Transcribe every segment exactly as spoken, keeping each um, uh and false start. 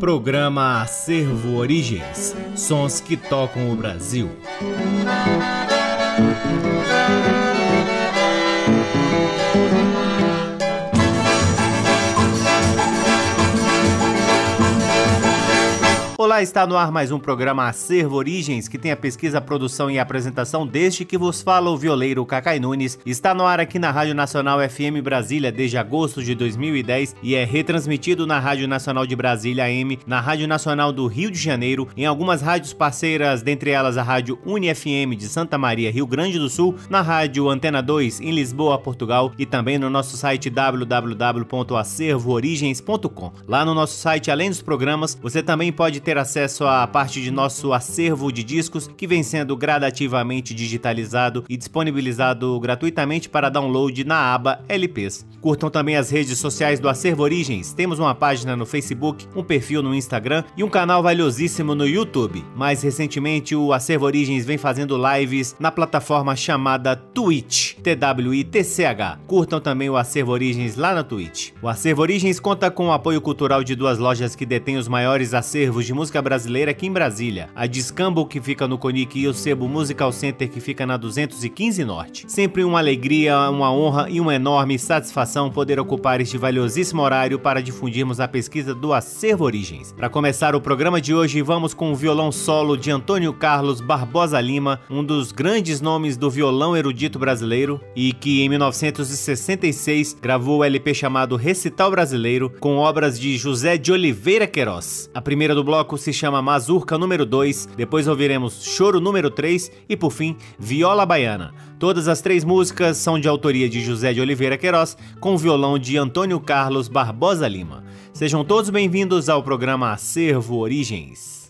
Programa Acervo Origens, sons que tocam o Brasil. Olá, está no ar mais um programa Acervo Origens, que tem a pesquisa, a produção e a apresentação deste que vos fala o violeiro Cacai Nunes. Está no ar aqui na Rádio Nacional F M Brasília desde agosto de dois mil e dez e é retransmitido na Rádio Nacional de Brasília A M, na Rádio Nacional do Rio de Janeiro, em algumas rádios parceiras, dentre elas a Rádio Uni F M de Santa Maria, Rio Grande do Sul, na Rádio Antena dois em Lisboa, Portugal, e também no nosso site w w w ponto acervo origens ponto com. Lá no nosso site, além dos programas, você também pode ter acesso à parte de nosso acervo de discos que vem sendo gradativamente digitalizado e disponibilizado gratuitamente para download na aba L Ps. Curtam também as redes sociais do Acervo Origens. Temos uma página no Facebook, um perfil no Instagram e um canal valiosíssimo no YouTube. Mais recentemente, o Acervo Origens vem fazendo lives na plataforma chamada Twitch, T W I T C H. Curtam também o Acervo Origens lá na Twitch. O Acervo Origens conta com o apoio cultural de duas lojas que detêm os maiores acervos de música brasileira aqui em Brasília, a Discambo, que fica no Conic, e o Sebo Musical Center, que fica na duzentos e quinze Norte. Sempre uma alegria, uma honra e uma enorme satisfação poder ocupar este valiosíssimo horário para difundirmos a pesquisa do Acervo Origens. Para começar o programa de hoje, vamos com o violão solo de Antônio Carlos Barbosa Lima, um dos grandes nomes do violão erudito brasileiro e que em mil novecentos e sessenta e seis gravou o L P chamado Recital Brasileiro, com obras de José de Oliveira Queiroz. A primeira do bloco se chama Mazurca número dois, depois ouviremos Choro número três e, por fim, Viola Baiana. Todas as três músicas são de autoria de José de Oliveira Queiroz, com violão de Antônio Carlos Barbosa Lima. Sejam todos bem-vindos ao programa Acervo Origens.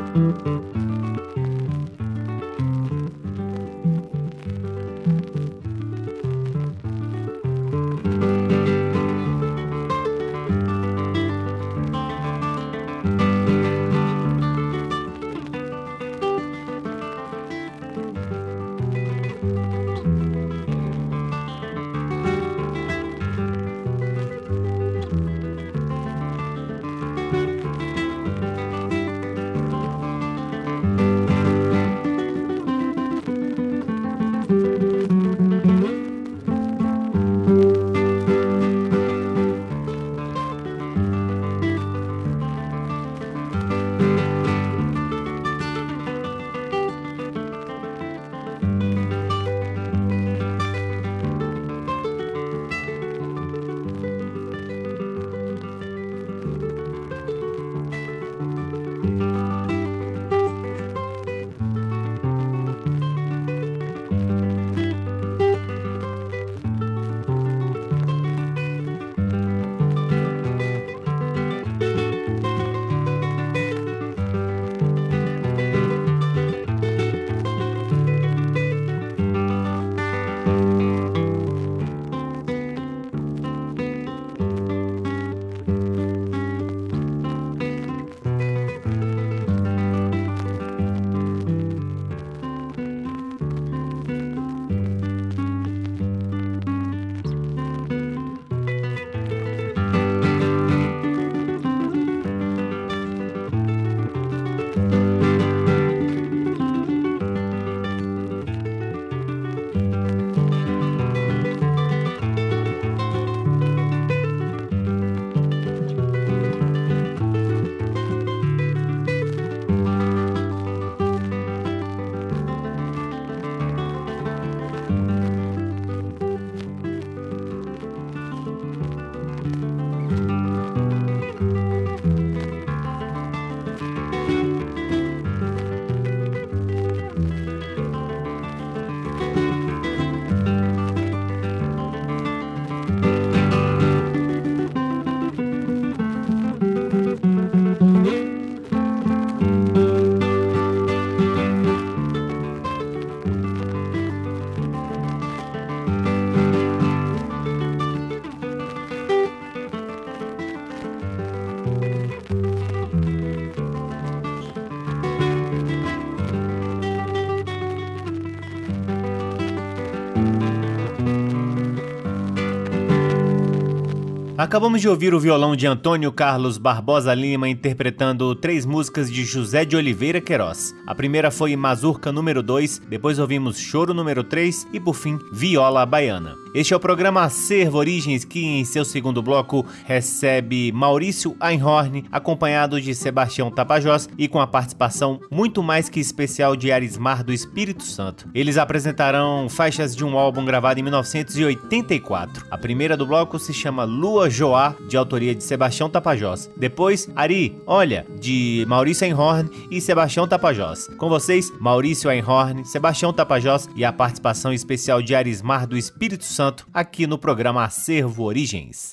Acabamos de ouvir o violão de Antônio Carlos Barbosa Lima interpretando três músicas de José de Oliveira Queiroz. A primeira foi Mazurca número dois, depois ouvimos Choro número três e por fim Viola Baiana. Este é o programa Acervo Origens, que em seu segundo bloco recebe Maurício Einhorn, acompanhado de Sebastião Tapajós e com a participação muito mais que especial de Arismar do Espírito Santo. Eles apresentarão faixas de um álbum gravado em mil novecentos e oitenta e quatro. A primeira do bloco se chama Lua Joá, de autoria de Sebastião Tapajós. Depois, Ari, Olha, de Maurício Einhorn e Sebastião Tapajós. Com vocês, Maurício Einhorn, Sebastião Tapajós e a participação especial de Arismar do Espírito Santo aqui no programa Acervo Origens.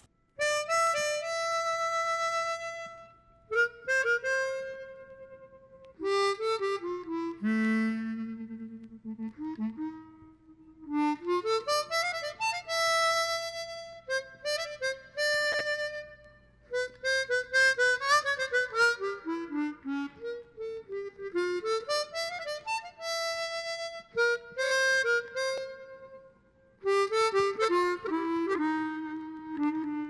Mm-hmm.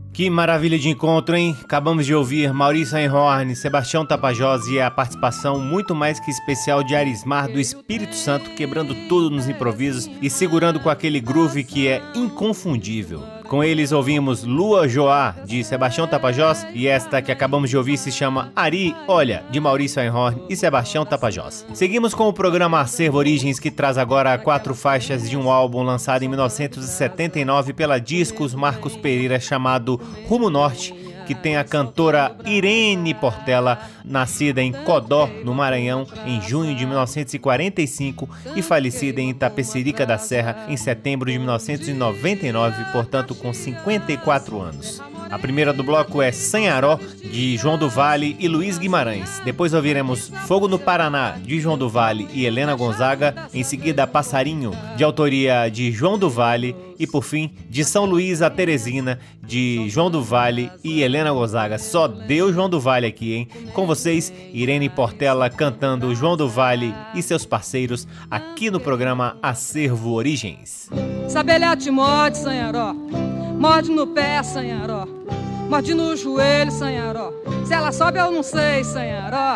Que maravilha de encontro, hein? Acabamos de ouvir Maurício Einhorn, Sebastião Tapajós e a participação muito mais que especial de Arismar do Espírito Santo, quebrando tudo nos improvisos e segurando com aquele groove que é inconfundível. Com eles ouvimos Lua Joá, de Sebastião Tapajós, e esta que acabamos de ouvir se chama Ari Olha, de Maurício Einhorn e Sebastião Tapajós. Seguimos com o programa Acervo Origens, que traz agora quatro faixas de um álbum lançado em mil novecentos e setenta e nove pela Discos Marcos Pereira, chamado Rumo Norte, que tem a cantora Irene Portela, nascida em Codó, no Maranhão, em junho de mil novecentos e quarenta e cinco e falecida em Itapecerica da Serra em setembro de mil novecentos e noventa e nove, portanto com cinquenta e quatro anos. A primeira do bloco é Sanharó, de João do Vale e Luiz Guimarães. Depois ouviremos Fogo no Paraná, de João do Vale e Helena Gonzaga. Em seguida, Passarinho, de autoria de João do Vale. E por fim, de São Luís a Teresina, de João do Vale e Helena Gonzaga. Só deu João do Vale aqui, hein? Com vocês, Irene Portela cantando João do Vale e seus parceiros aqui no programa Acervo Origens. Sabelhate morde, Sanharó, morde no pé, Sanharó, morde no joelho, Sanharó. Se ela sobe eu não sei, Sanharó.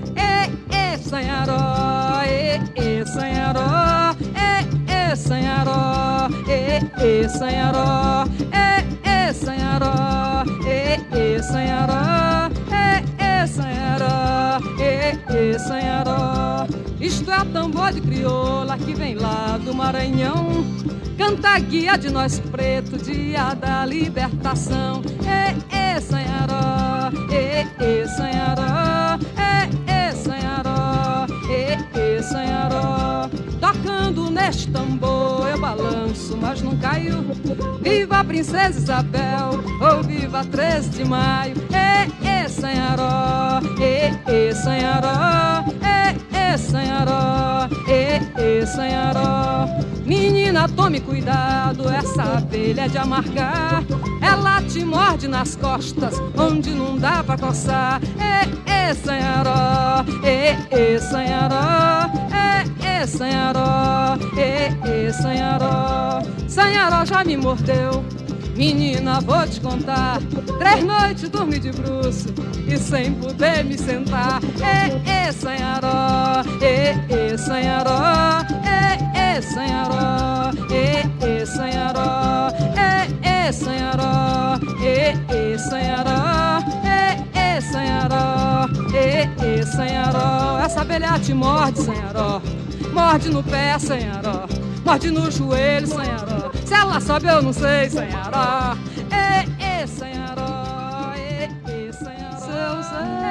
Ê, ê, Sanharó, ê, ê, Sanharó, ê, ê, Sanharó, ê, ê, Sanharó, ê, ê, Sanharó, ê, ê, Sanharó, ê, ê, Sanharó, ê, ê, Sanharó. Isto é tambor de crioula que vem lá do Maranhão, canta a guia de nós pretos, dia da libertação. Ê, ê, Sanharó, ê, ê, Sanharó, ê, ê, Sanharó, ê, ê, Sanharó. Tocando neste tambor eu balanço, mas não caio. Viva a Princesa Isabel, ou viva treze de maio. Ê, ê, Sanharó, ê, ê, Sanharó, ê, ê, Sanharó, ê, ê, Sanharó. Menina, tome cuidado, essa abelha é de amargar. Ela te morde nas costas, onde não dá pra coçar. Ê, ê, Sanharó, ê, ê, Sanharó, ê, ê, Sanharó, ê, ê, Sanharó. Sanharó já me mordeu, menina, vou te contar. Três noites dormi de bruço e sem poder me sentar. Ê, ê, Sanharó, ê, ê, Sanharó, ê, ê, Sanharó, ê, ê, Sanharó, ê, ê, Sanharó, ê, ê, Sanharó, ê, ê, Sanharó, ê, ê, Sanharó. Essa abelha te morde, Sanharó, morde no pé, Sanharó, morde no joelho, Sanharó. Se ela sobe eu não sei, Sanharó. Ê, ê, Sanharó, ê, ê, Sanharó. Seu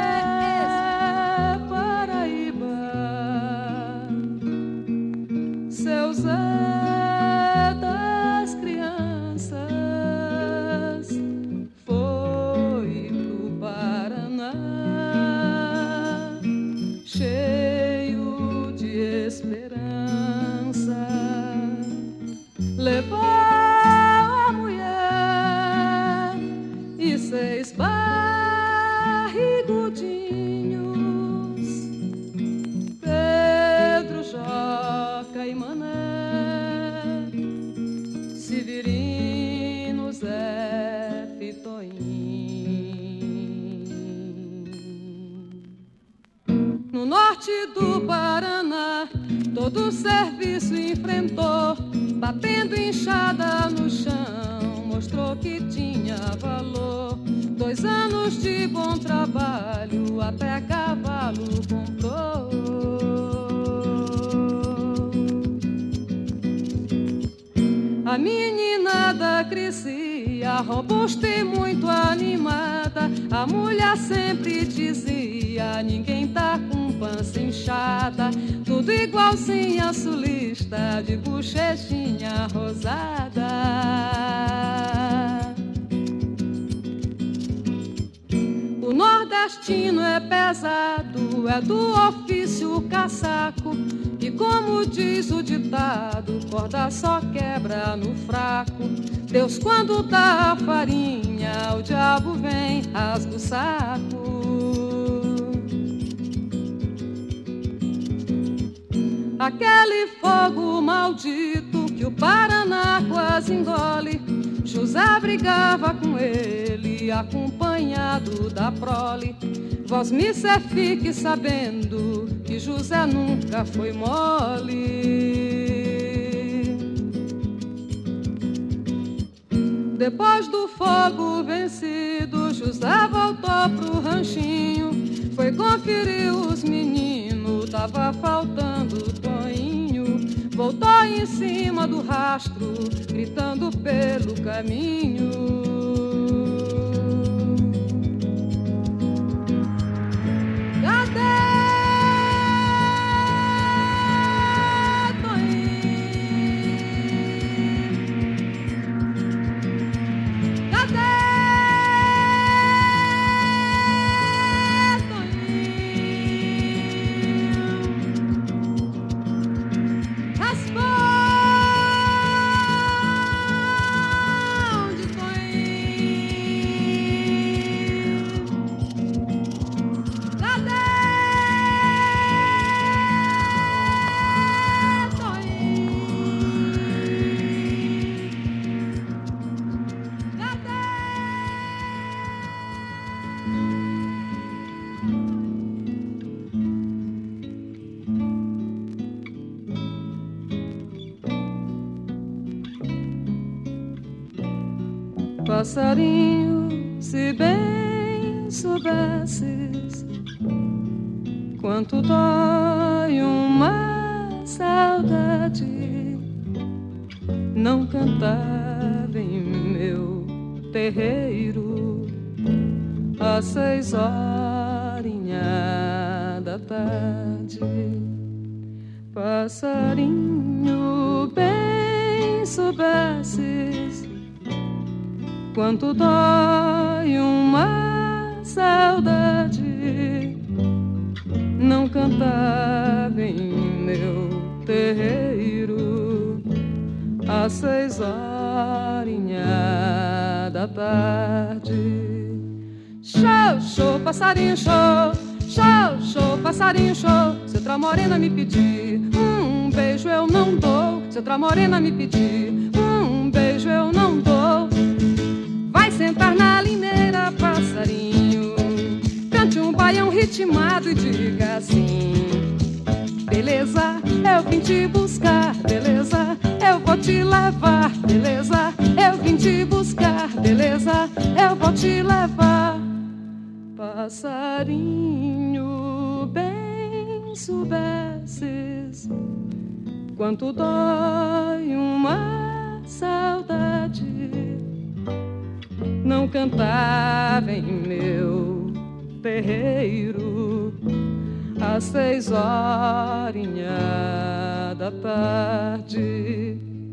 Zé Paraíba, seu Zé das crianças, foi pro Paraná, cheio de esperança. Levou a mulher e seis barrigudinhos, Pedro, Joca e Mané, Severino, Zé, Fitoim. No norte do Paraná, todo o serviço enfrentou, batendo inchada no chão, mostrou que tinha valor. Dois anos de bom trabalho, até cavalo comprou. A meninada crescia, robusta e muito animada. A mulher sempre dizia, ninguém tá com pança inchada. Tudo igualzinha sulista, de bochechinha rosada. O nordestino é pesado, é do ofício caçaco. E como diz o ditado, corda só quebra no fraco. Deus quando dá a farinha, o diabo vem, rasga o saco. Aquele fogo maldito que o Paraná quase engole, José brigava com ele, acompanhado da prole. Vós, missa, fique sabendo que José nunca foi mole. Depois do fogo vencido, José voltou pro ranchinho. Foi conferir os meninos, tava faltando o Toinho. Voltou em cima do rastro, gritando pelo caminho. Passarinho, se bem soubesses quanto dói uma saudade, não cantava em meu terreiro às seis horinhas da tarde. Passarinho, bem soubesses quanto dói uma saudade, não cantava em meu terreiro às seis horinhas da tarde. Show, show, passarinho, show, show, show, passarinho, show. Se outra morena me pedir um beijo eu não dou. Se outra morena me pedir um beijo eu não dou. Sentar na limeira, passarinho, cante um baião ritmado e diga assim: beleza, eu vim te buscar, beleza, eu vou te levar, beleza, eu vim te buscar, beleza, eu vou te levar. Passarinho, bem soubesses quanto dói uma saudade, não cantava em meu terreiro às seis horinhas da tarde.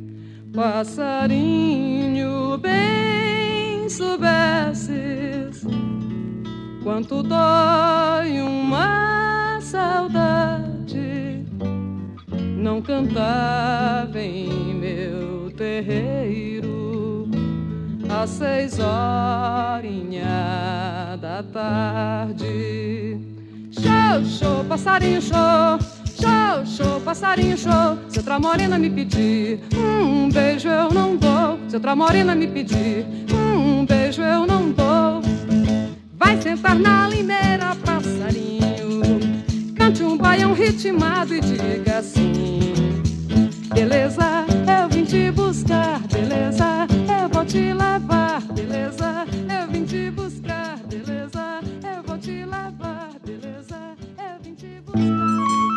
Passarinho, bem soubesses quanto dói uma saudade, não cantava em meu terreiro às seis horinhas da tarde. Show, show, passarinho, show, show, show, passarinho, show. Se outra morena me pedir um beijo eu não dou. Se outra morena me pedir um beijo eu não dou. Vai sentar na limeira, passarinho, cante um baião ritmado e diga assim: beleza, eu vim te buscar, beleza, eu vou te levar, beleza, eu vim te buscar, beleza, eu vou te levar, beleza, eu vim te buscar.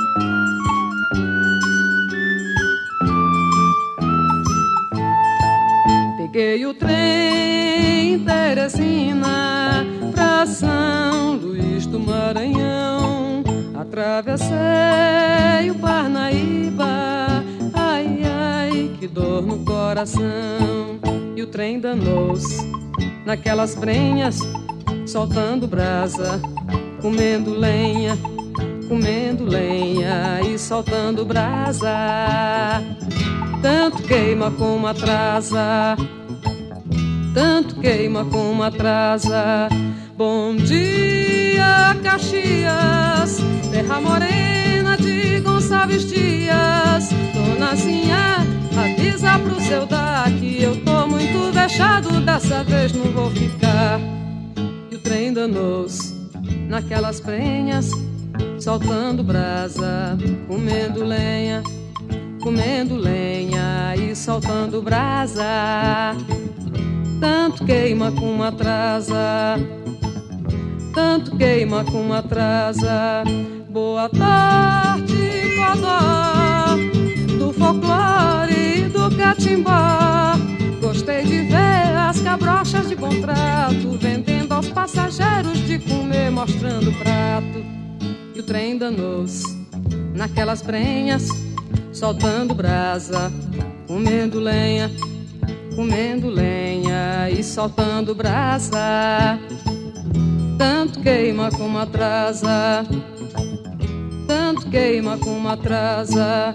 Peguei o trem em Teresina pra São Luís do Maranhão, atravessei o Parnaíba, ai, ai, que dor no coração. E o trem danou-se naquelas brenhas, soltando brasa, comendo lenha, comendo lenha e soltando brasa. Tanto queima como atrasa, tanto queima como atrasa. Bom dia, Caxias, terra morena de Gonçalves Dias, Dona Zinha Avisa pro seu dar que eu tô muito vexado, dessa vez não vou ficar. E o trem danou-se naquelas prenhas, soltando brasa, comendo lenha, comendo lenha e soltando brasa. Tanto queima como atrasa, tanto queima como atrasa. Boa tarde, Codó, do folclore e do catimbó. Gostei de ver as cabrochas de bom trato, vendendo aos passageiros de comer, mostrando o prato. E o trem danou-se naquelas prenhas, soltando brasa, comendo lenha, comendo lenha e soltando brasa. Tanto queima como atrasa, tanto queima como atrasa.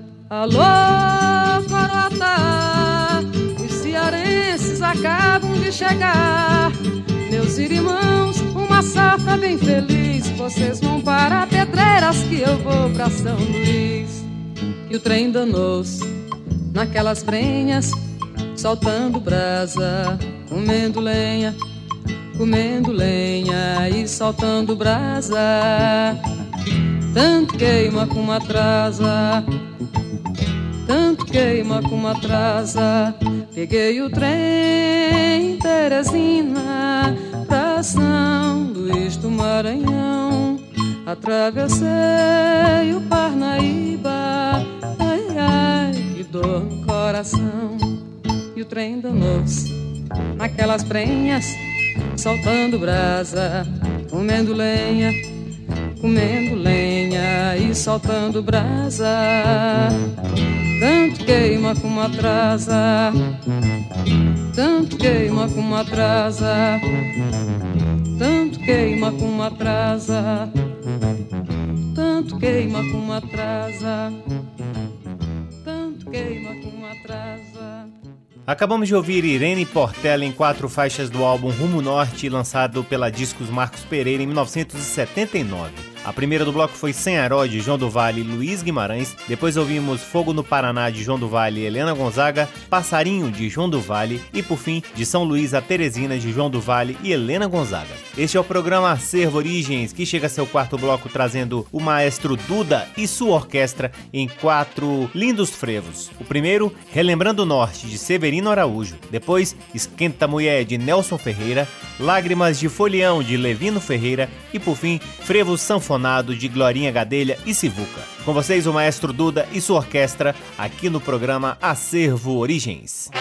Alô, Corota, os cearenses acabam de chegar. Meus irmãos, uma safra bem feliz. Vocês vão para Pedreiras que eu vou pra São Luís. E o trem danou-se naquelas prenhas, soltando brasa, comendo lenha, comendo lenha e soltando brasa. Tanto queima como atrasa, tanto queima como atrasa. Peguei o trem Teresina pra São Luís do Maranhão, atravessei o Parnaíba, ai, ai, que dor no coração. E o trem danou-se naquelas prenhas, soltando brasa, comendo lenha, comendo lenha e soltando brasa. Tanto queima como atrasa, tanto queima como atrasa, tanto queima como atrasa, tanto queima como atrasa, tanto queima como atrasa. Acabamos de ouvir Irene Portela em quatro faixas do álbum Rumo Norte, lançado pela Discos Marcos Pereira em mil novecentos e setenta e nove. A primeira do bloco foi Senharó, de João do Vale e Luiz Guimarães. Depois ouvimos Fogo no Paraná, de João do Vale e Helena Gonzaga, Passarinho, de João do Vale e, por fim, de São Luís a Teresina, de João do Vale e Helena Gonzaga. Este é o programa Acervo Origens, que chega a seu quarto bloco trazendo o maestro Duda e sua orquestra em quatro lindos frevos. O primeiro, Relembrando o Norte, de Severino Araújo. Depois, Esquenta Mulher, de Nelson Ferreira, Lágrimas de Folião, de Levino Ferreira e, por fim, Frevo Sanfonado, de Glorinha Gadelha e Sivuca. Com vocês, o maestro Duda e sua orquestra, aqui no programa Acervo Origens.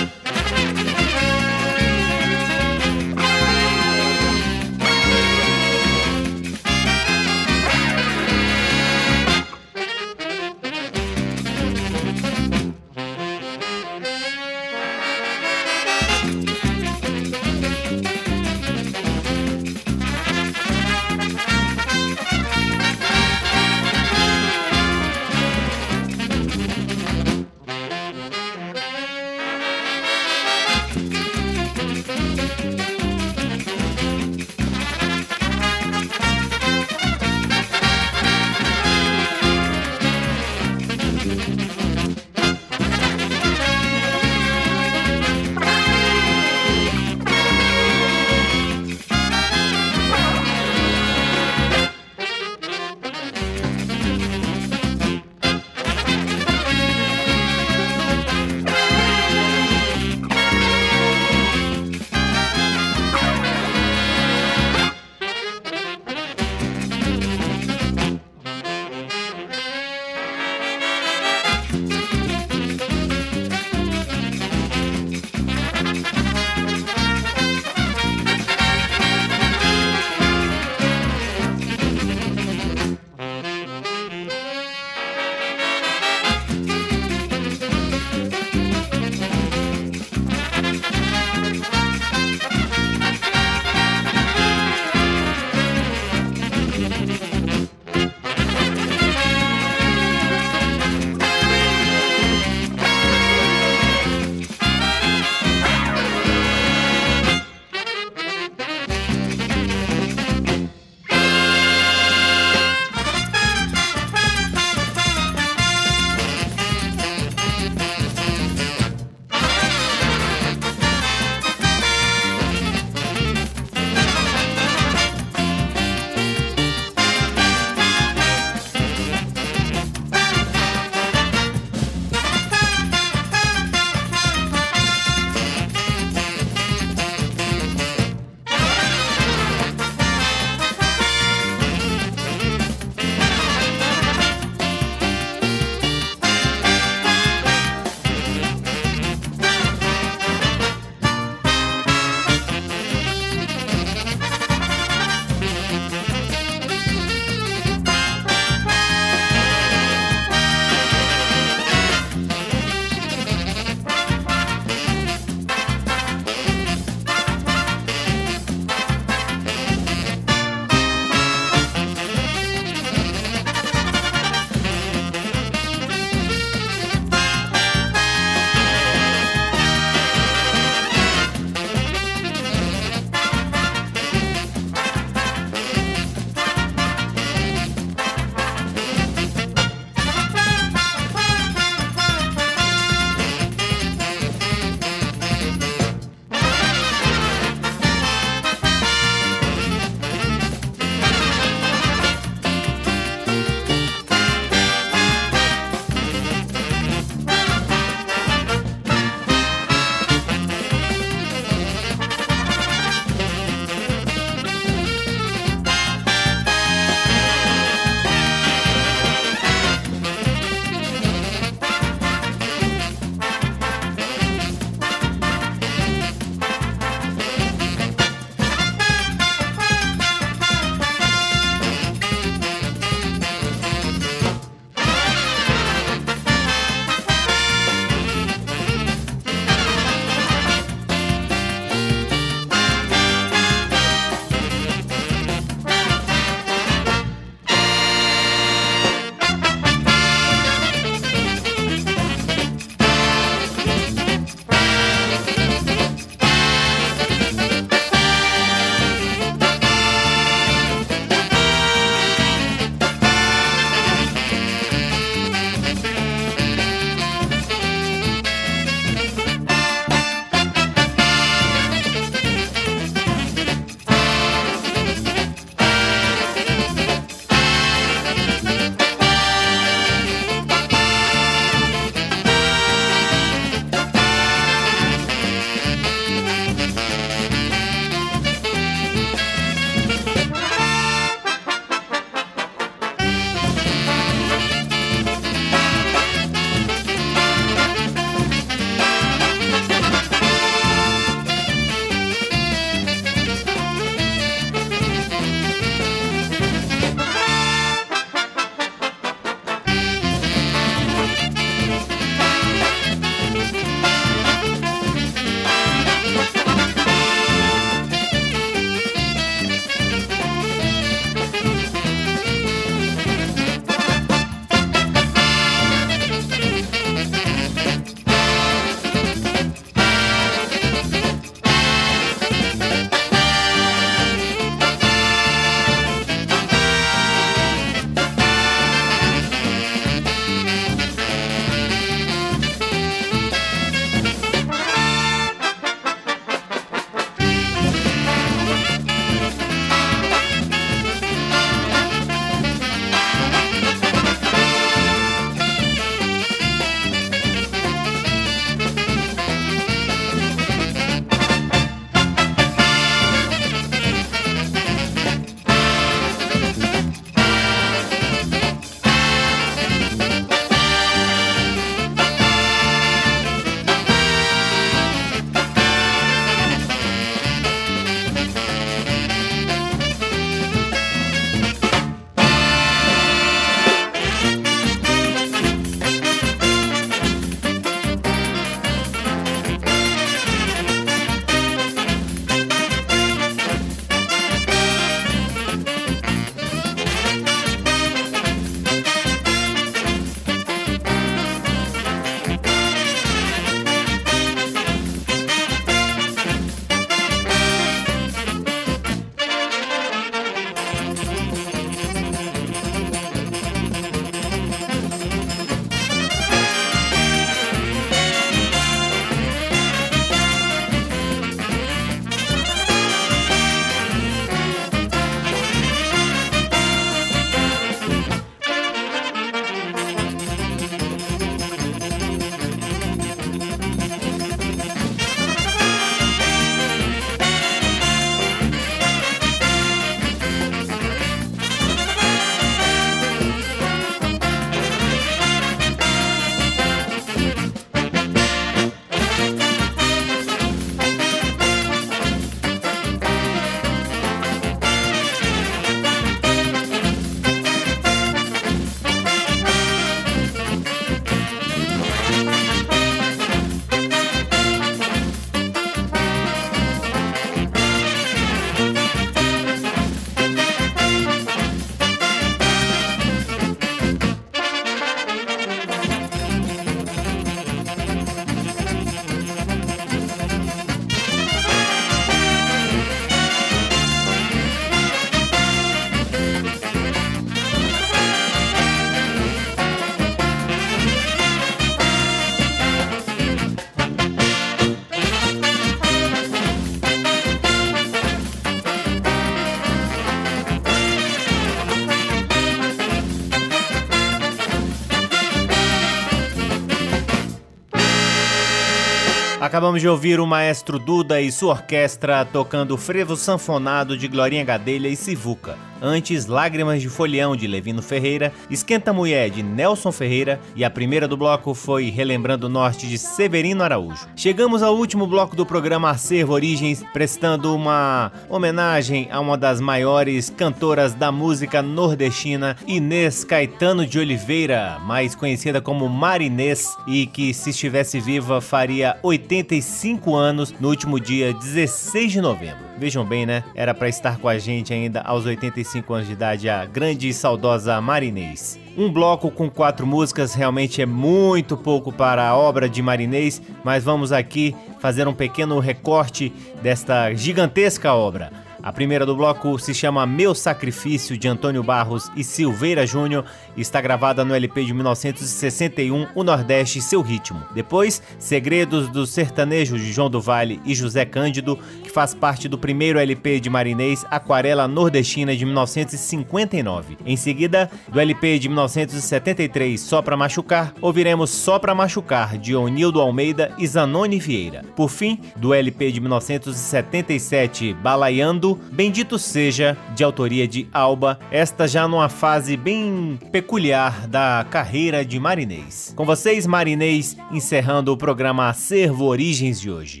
Acabamos de ouvir o maestro Duda e sua orquestra tocando frevo sanfonado de Glorinha Gadelha e Sivuca. Antes, Lágrimas de Folião, de Levino Ferreira, Esquenta Mulher, de Nelson Ferreira, e a primeira do bloco foi Relembrando o Norte, de Severino Araújo. Chegamos ao último bloco do programa Acervo Origens, prestando uma homenagem a uma das maiores cantoras da música nordestina, Inês Caetano de Oliveira, mais conhecida como Marinês, e que, se estivesse viva, faria oitenta e cinco anos no último dia dezesseis de novembro. Vejam bem, né? Era para estar com a gente ainda aos oitenta e cinco anos de idade, a grande e saudosa Marinês. Um bloco com quatro músicas realmente é muito pouco para a obra de Marinês, mas vamos aqui fazer um pequeno recorte desta gigantesca obra. A primeira do bloco se chama Meu Sacrifício, de Antônio Barros e Silveira Júnior, e está gravada no L P de mil novecentos e sessenta e um, O Nordeste e Seu Ritmo. Depois, Segredos do Sertanejo, de João do Vale e José Cândido, que faz parte do primeiro L P de Marinês, Aquarela Nordestina, de mil novecentos e cinquenta e nove. Em seguida, do L P de mil novecentos e setenta e três, Só Pra Machucar, ouviremos Só Pra Machucar, de Onildo Almeida e Zanoni Vieira. Por fim, do L P de mil novecentos e setenta e sete, Balaiando, Bendito Seja, de autoria de Alba, esta já numa fase bem peculiar da carreira de Marinês. Com vocês, Marinês, encerrando o programa Acervo Origens de hoje.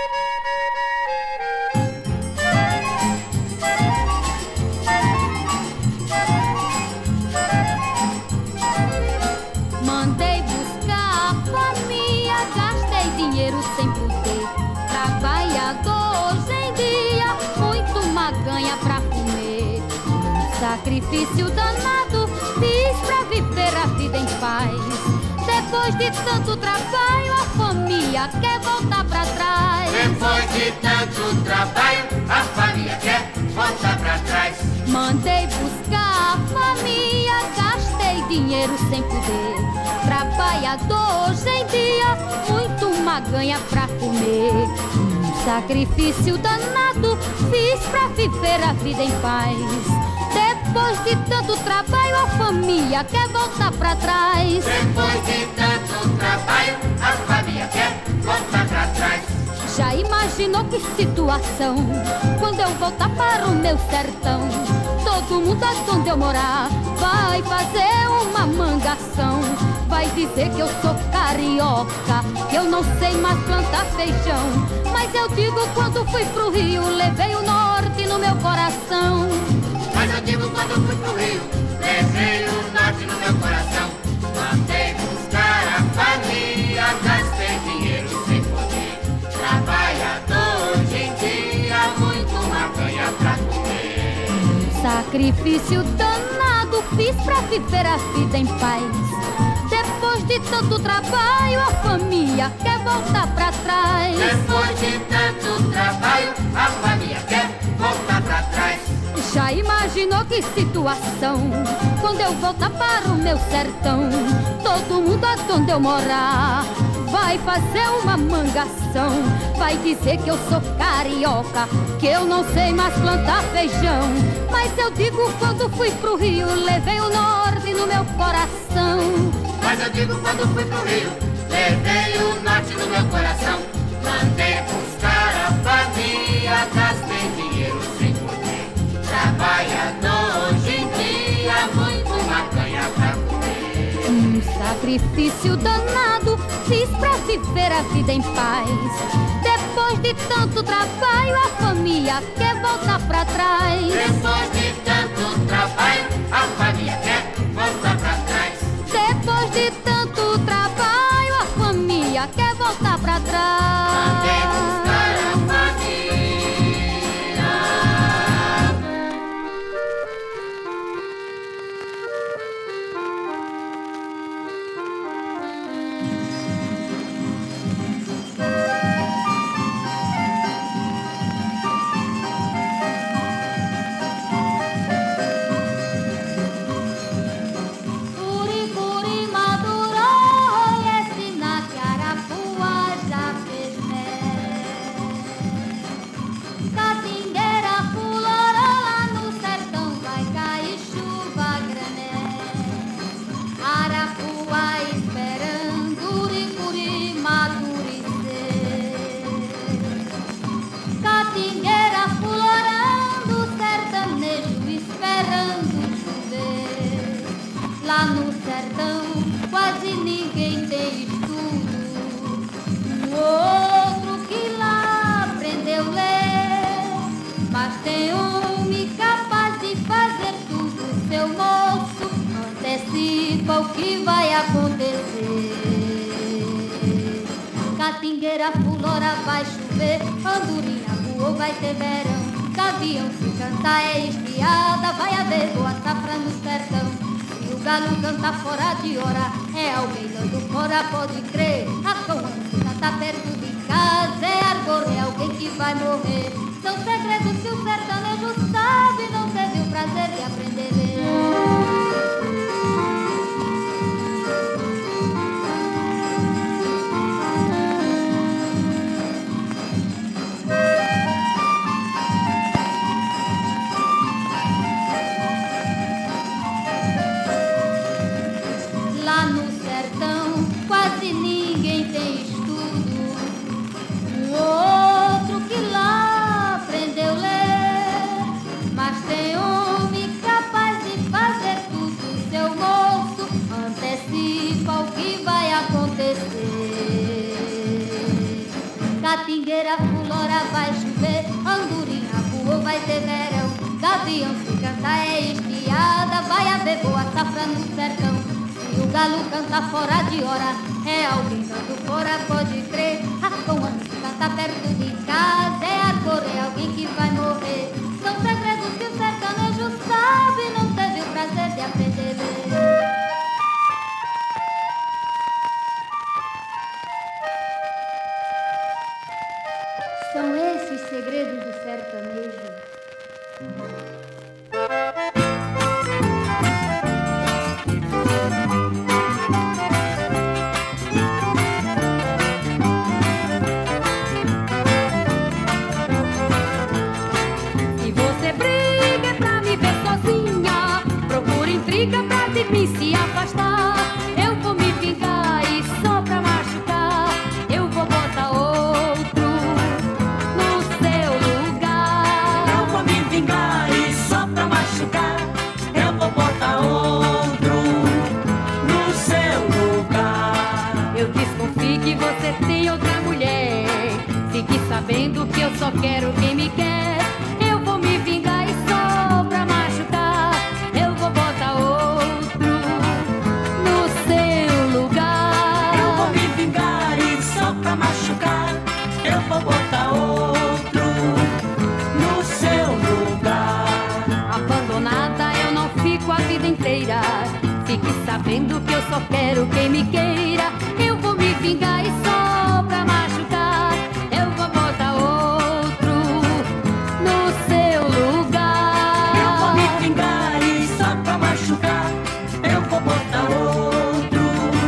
Mandei buscar a família, gastei dinheiro sem poder. Trabalhador hoje em dia, muito maganha pra comer. Um sacrifício danado fiz pra viver a vida em paz. Depois de tanto trabalho, a família quer voltar pra trás. Depois de tanto trabalho, a família quer voltar pra trás. Mandei buscar a família, gastei dinheiro sem poder. Trabalhador hoje em dia, muito maganha pra comer. Um sacrifício danado fiz pra viver a vida em paz. Depois de tanto trabalho, a família quer voltar pra trás. Depois de tanto trabalho, a família quer voltar pra trás. Já imaginou que situação quando eu voltar para o meu sertão? Todo mundo onde eu morar vai fazer uma mangação. Vai dizer que eu sou carioca, que eu não sei mais plantar feijão. Mas eu digo, quando fui pro Rio, levei o norte no meu coração. Mas eu digo, quando fui pro Rio, levei o norte no meu coração. Mandei buscar a família, gastei dinheiro sem poder. Trabalhador hoje em dia, muito maganha pra comer. Um sacrifício danado fiz pra viver a vida em paz. Depois de tanto trabalho, a família quer voltar pra trás. Depois de tanto trabalho, a família quer voltar pra trás. Já imaginou que situação quando eu voltar para o meu sertão? Todo mundo onde eu morar vai fazer uma mangação. Vai dizer que eu sou carioca, que eu não sei mais plantar feijão. Mas eu digo, quando fui pro Rio, levei o norte no meu coração. Mas eu digo, quando fui pro Rio, levei o norte no meu coração. Mandei buscar a família, gastei dinheiro sem poder. Trabalhador hoje em dia, muito maganha pra comer. Um sacrifício danado fiz pra viver a vida em paz. Depois de tanto trabalho, a família quer voltar pra trás. Depois de tanto trabalho, a família quer voltar pra trás. Depois de tanto trabalho, a família quer voltar pra trás. Mandei buscar a família. Lá no sertão quase ninguém tem estudo. Um outro que lá aprendeu ler, mas tem homem capaz de fazer tudo. Seu moço antecipa o que vai acontecer. Catingueira fulora, vai chover, andorinha voou, vai ter verão. Gavião se canta é estiada, vai haver boa safra no sertão. Se o galo canta fora de hora, é alguém dando fora, pode crer. A coana se canta perto de casa, é argor, é alguém que vai morrer. São segredos que o sertanejo sabe, não teve o prazer de aprender a ler. Catingueira fulora, vai chover, andorinha voou, vai ter verão. Gavião se canta é estiada, vai haver boa safra no sertão. Se o galo canta fora de hora, é alguém dando fora, pode crer. A coana se canta perto de casa, é argor, é alguém que vai morrer. São segredos que o sertanejo sabe, não teve o prazer de aprender a ler. São esses segredos do sertanejo. Se você briga é pra me ver sozinha, procura intriga pra de mim se afastar. Eu vou me vingar e só pra machucar eu vou botar outro no seu lugar. Eu vou me vingar e só pra machucar eu vou botar outro no seu lugar. Eu desconfio que você tem outra mulher. Fique sabendo que eu só quero quem me quer. Eu vou me vingar e só pra machucar eu vou botar outro no seu lugar. Eu vou me vingar e só pra machucar eu vou botar outro no seu lugar. Abandonada eu não fico a vida inteira. Fique sabendo que eu só quero quem me queira. Eu vou me vingar e só pra machucar eu vou botar outro no seu lugar. Eu vou me vingar e só pra machucar eu vou botar outro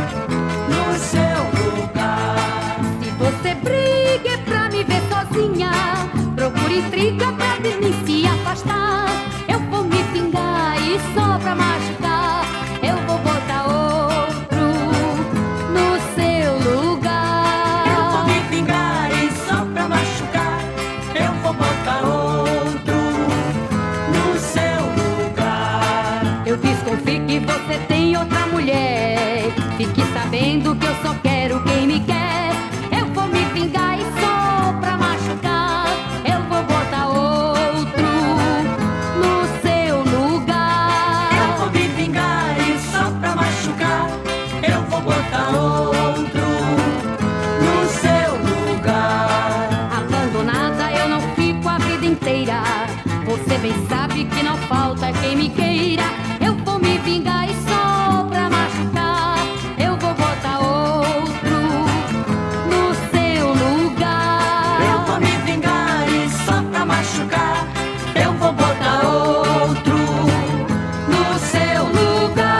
no seu lugar. Se você briga é pra me ver sozinha, procure intriga pra de mim se afastar. Eu vou me vingar e só pra machucar eu vou botar outro no seu lugar. Eu vou me vingar e só pra machucar eu vou botar outro no seu lugar. Eu desconfio que você tem outra mulher. Fique sabendo que eu só quero quem me quer. Eu vou me vingar e só pra machucar eu vou botar outro no seu lugar. Eu vou me vingar e só pra machucar eu vou botar outro no seu lugar. Abandonada eu não fico a vida inteira. Você bem sabe que não falta quem me queira. Eu vou me vingar e só pra machucar eu vou botar outro no seu lugar. Eu vou me vingar e só pra machucar eu vou botar outro no seu lugar.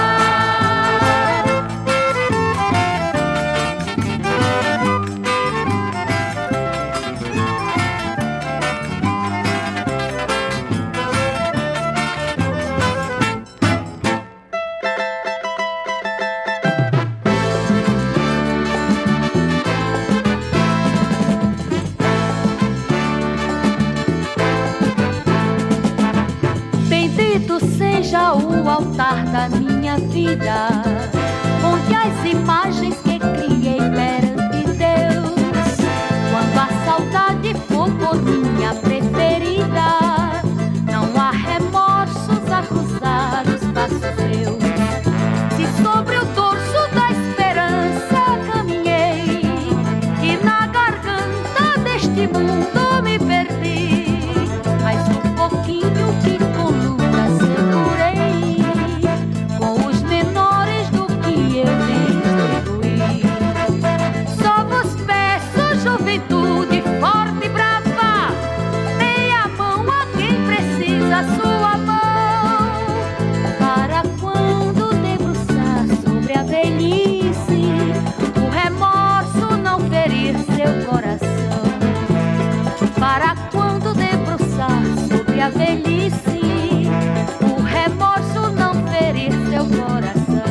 o altar da minha vida, onde as imagens que criei perante Deus, quando a saudade for por minha preferida, não há remorsos a cruzar os passos meus. Se sobre o dorso da esperança caminhei e na garganta deste mundo me perdi, mas um pouquinho que com luta segurei, com os menores do que eu distribuí. Só vos peço, juventude forte e brava, dei a mão a quem precisa sua mão, para quando debruçar sobre a velhice, o remorso não ferir seu coração. Para quando debruçar sobre a velhice, o remorso não ferir seu coração.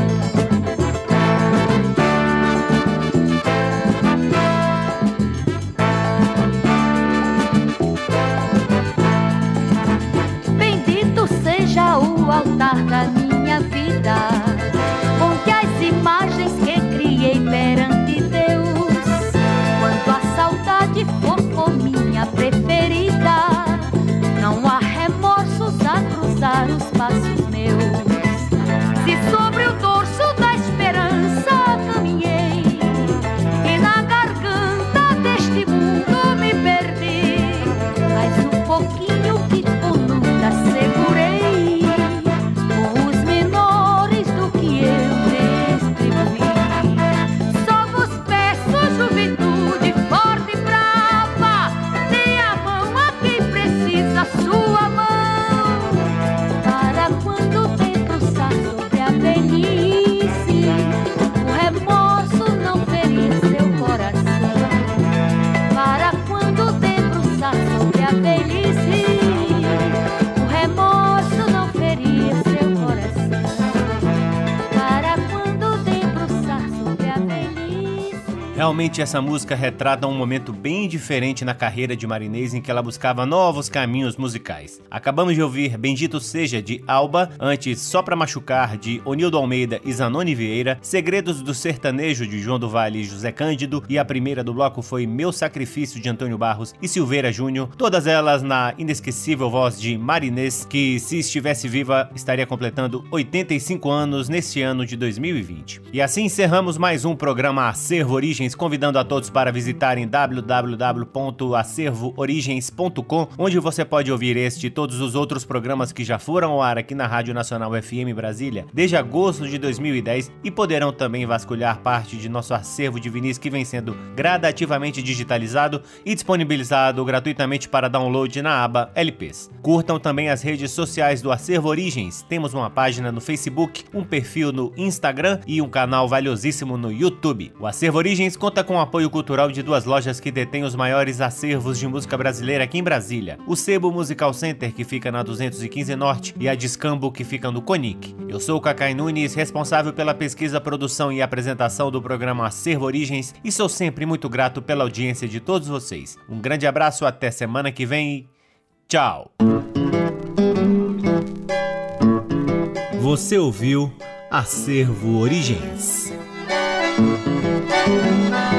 Bendito seja o altar da minha vida, onde as imagens que criei perante Deus, quando a saudade for por minha preferida, não há remorsos a cruzar os passos meus. Se sobre o dorso da esperança caminhei e na garganta deste mundo me perdi, mas um pouquinho que com luta segurei, com os menores do que eu distribuí. Só vos peço, juventude forte e brava, dê a mão a quem precisa sua mão, para quando debruçar sobre a velhice, o remorso não ferir seu coração. Para quando debruçar sobre a velhice, o remorso não ferir seu coração. Para quando debruçar sobre a velhice. Realmente essa música retrata um momento bem diferente na carreira de Marinês, em que ela buscava novos caminhos musicais. Acabamos de ouvir Bendito Seja, de Alba, antes Só Pra Machucar, de Onildo Almeida e Zanoni Vieira, Segredos do Sertanejo, de João do Vale e José Cândido, e a primeira do bloco foi Meu Sacrifício, de Antônio Barros e Silveira Júnior, todas elas na inesquecível voz de Marinês, que, se estivesse viva, estaria completando oitenta e cinco anos neste ano de dois mil e vinte. E assim encerramos mais um programa Acervo Origens, convidando a todos para visitarem w w w ponto acervo origens ponto com, onde você pode ouvir este e todos os outros programas que já foram ao ar aqui na Rádio Nacional F M Brasília desde agosto de dois mil e dez, e poderão também vasculhar parte de nosso acervo de vinis que vem sendo gradativamente digitalizado e disponibilizado gratuitamente para download na aba L Ps. Curtam também as redes sociais do Acervo Origens. Temos uma página no Facebook, um perfil no Instagram e um canal valiosíssimo no YouTube. O Acervo Origens conta com o apoio cultural de duas lojas que detêm os maiores acervos de música brasileira aqui em Brasília: o Sebo Musical Center, que fica na duzentos e quinze Norte, e a Discambo, que fica no Conic. Eu sou o Cacai Nunes, responsável pela pesquisa, produção e apresentação do programa Acervo Origens, e sou sempre muito grato pela audiência de todos vocês. Um grande abraço, até semana que vem e tchau! Você ouviu Acervo Origens.